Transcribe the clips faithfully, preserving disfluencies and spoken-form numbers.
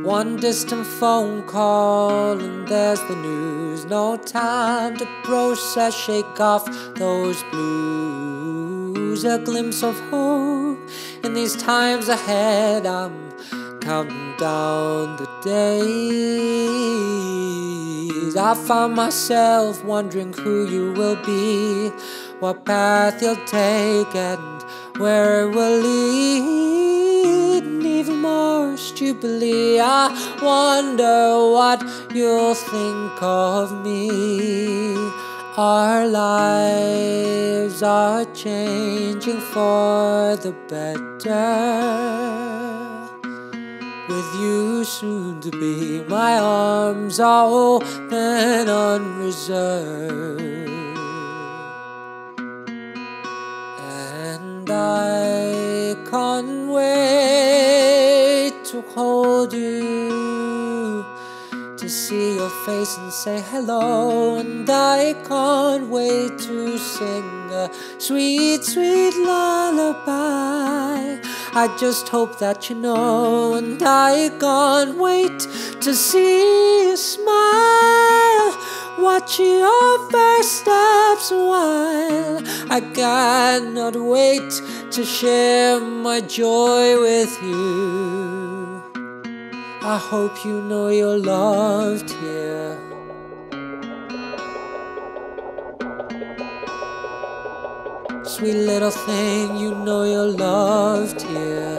One distant phone call and there's the news. No time to process, shake off those blues. A glimpse of hope in these times ahead. I'm counting down the days. I find myself wondering who you will be, what path you'll take, and where it will lead. And even more stupidly, I wonder what you'll think of me. Our lives are changing for the better. With you soon to be, my arms are open, unreserved. And I can't wait to hold you, to see your face and say hello. And I can't wait to sing a sweet, sweet lullaby. I just hope that you know. And I can't wait to see you smile, watch your first steps a while. I cannot wait to share my joy with you. I hope you know you're loved here. Sweet little thing, you know you're loved here.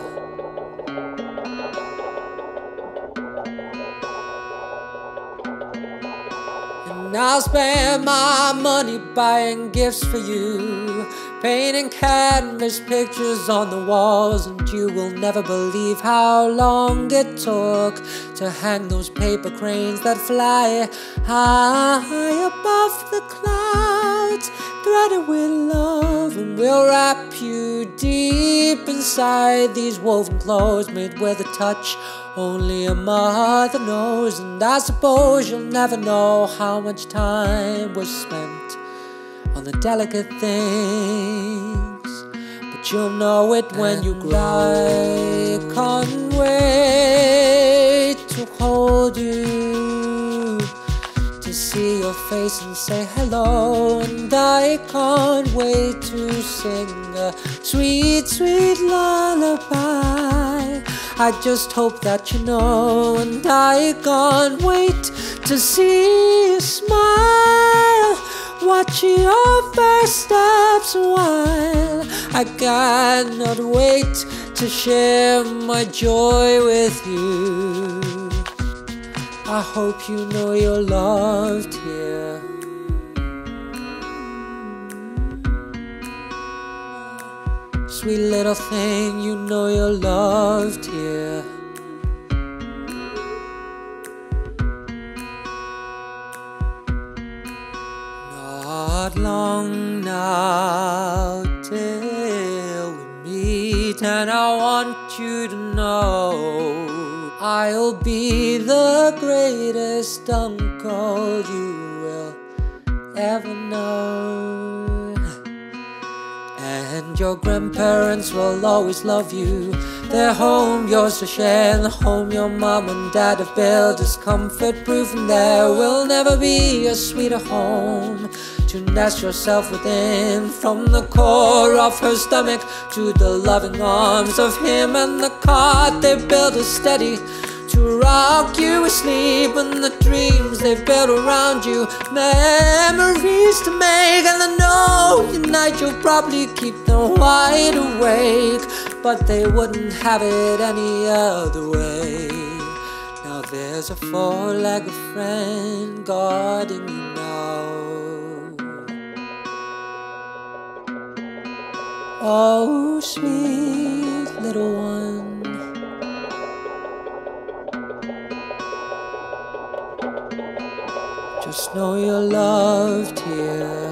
And I'll spend my money buying gifts for you, painting canvas pictures on the walls. And you will never believe how long it took to hang those paper cranes that fly high above the clouds, threaded with love. And we'll wrap you deep inside these woven clothes, made with a touch only a mother knows. And I suppose you'll never know how much time was spent on the delicate things, but you'll know it when and you grow. I can't wait to hold you, to see your face and say hello. And I can't wait to sing a sweet, sweet lullaby. I just hope that you know. And I can't wait to see you smile, watch your first steps a while. I cannot wait to share my joy with you. I hope you know you're loved here. Sweet little thing, you know you're loved here. Not long now till we meet, and I want you to know I'll be the greatest uncle you will ever know. And your grandparents will always love you. Their home, yours to share, and the home your mom and dad have built is comfort-proof. And there will never be a sweeter home to nest yourself within. From the core of her stomach to the loving arms of him, and the cot they built is steady to rock you asleep. And the dreams they've built around you, memories to make. And I know tonight you'll probably keep them wide awake, but they wouldn't have it any other way. Now there's a four-legged friend guarding you now. Oh, sweet little one, just know you're loved here.